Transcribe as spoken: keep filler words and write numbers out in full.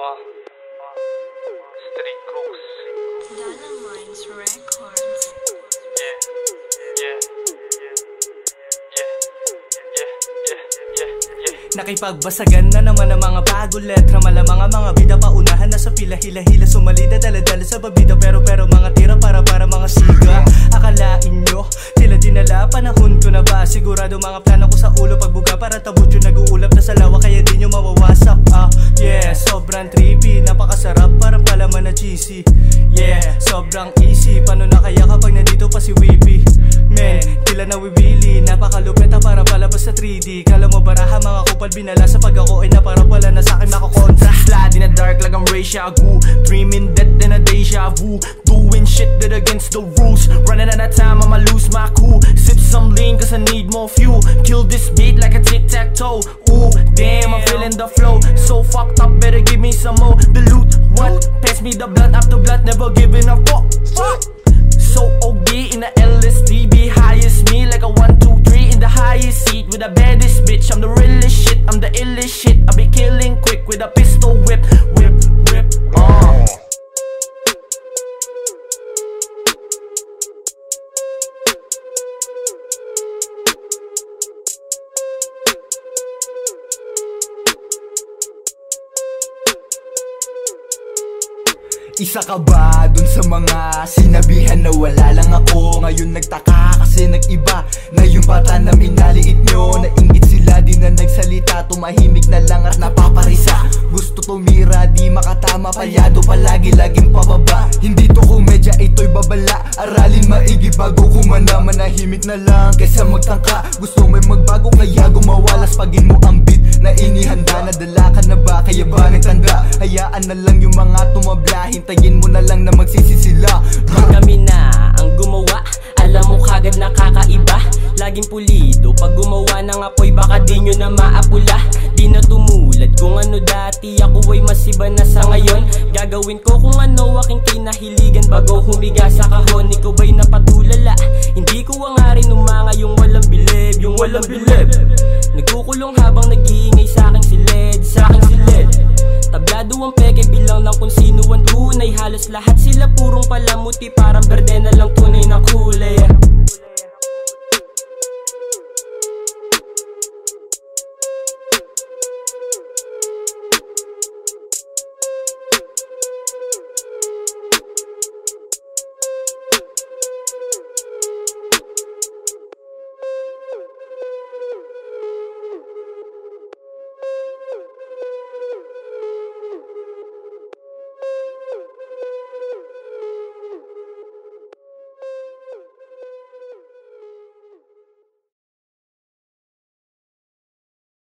Uh, Street Crooks. Dynamite Records. Yeah, yeah, yeah, yeah, yeah, yeah, yeah, yeah. Nakipagbasagan na naman ang mga bago letra. Malamang ang mga bida paunahan na sa pila. Hila-hila sumalida, dala-dala sa babida. Pero pero mga tira para para mga siga. Akalain nyo, tila dinala. Panahon ko na ba? Sigurado mga plano ko sa ulo. Pagbuga para tabot yung nag-uulap na sa lawa. Kaya di nyo mawawasak. Ah, yeah, sobrang trippy. Napakasarap, parang palaman na cheesy. Yeah, sobrang easy. Paano na kaya kapag nandito pa si Weepy? Men, tila nawibili. Napakalupit na para palabas sa three D. Kala mo baraha mga kupal binala sa pag ako ay na para pala na sa akin nakakontra. Slide in the dark like I'm Ray Shagu. Dreaming death in a deja vu. Doing shit that against the rules. Running out of time, I'ma lose my cool. Sip some lean cause I need more fuel. Kill this beat like a tic-tac-toe. Ooh, damn, I'm feeling the flow. So fucked up, better give me some more. The loot, what? Pass me the blood after blood, never giving a fuck. Fuck. So O D in the L S D, be high as me like a one, two, three in the highest seat with the baddest bitch. I'm the realest shit, I'm the illest shit. I be killing quick with a pistol whip, whip, whip. Uh. Isa ka ba dun sa mga sinabihan na wala lang ako? Ngayon nagtaka kasi nag-iba na yung bata na minaliit nyo. Naingit sila, di na nagsalita, tumahimik na lang at napaparisa. Gusto tumira, di makatama, palyado palagi, laging pababa. Hindi to komedya, ito'y babala. Aralin maigi bago kumana, manahimik na lang kaysa magtangka. Gusto may magbago kaya gumawalas, pagin mo ang beat na inihanda. Nadala ka na ba, kaya ba nagtanda? Hayaan na lang yung mga tumabla, hintayin mo na lang na magsisi sila. Kami na ang gumawa, alam mo kagad nakakaiba. Laging pulido, pag gumawa ng apoy baka di nyo na maapula. Di na tumulad kung ano dati, ako ay masiba na sa ngayon. Gagawin ko kung ano aking kinahiligan bago humiga sa kahon. Ikaw ba'y napatulala? Hindi ko hangarin umanga yung walang bilib, yung walang bilib. Nagkukulong habang nag-iingay sa aking silid, sa aking silid. Tablado ang peke bilang ng kung sino ang tunay. Halos lahat sila purong palamuti, parang berde na lang tunay na kulay.